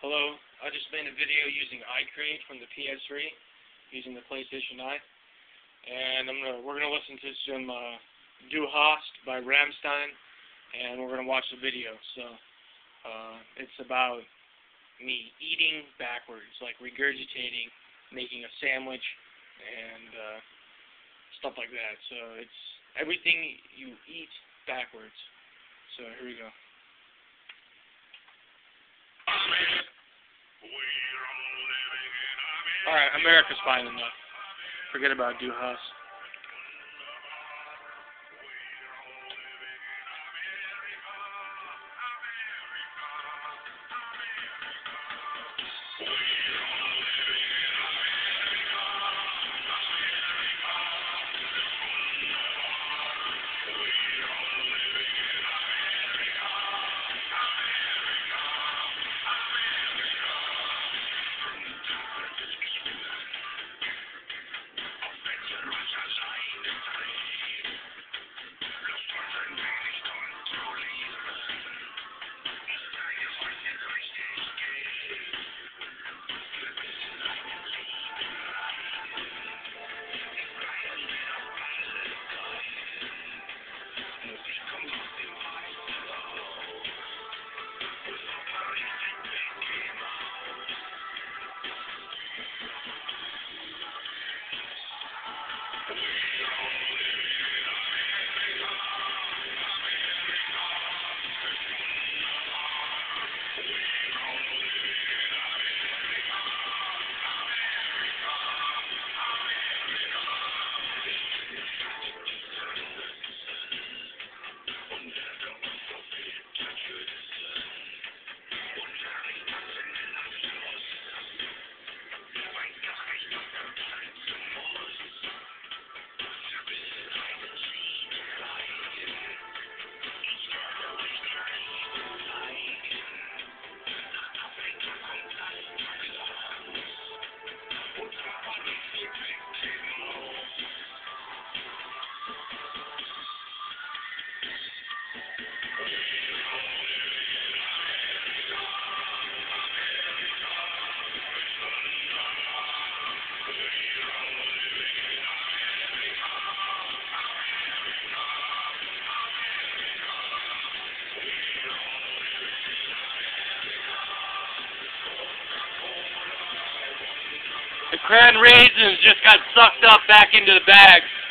Hello, I just made a video using iCreate from the PS3, using the PlayStation Eye, and we're gonna listen to some Du Hast by Rammstein, and we're gonna watch the video. So it's about me eating backwards, like regurgitating, making a sandwich, and stuff like that. So it's everything you eat backwards. So here we go. Alright, America's fine enough. Forget about Du Hast. The Cranraisins just got sucked up back into the bag.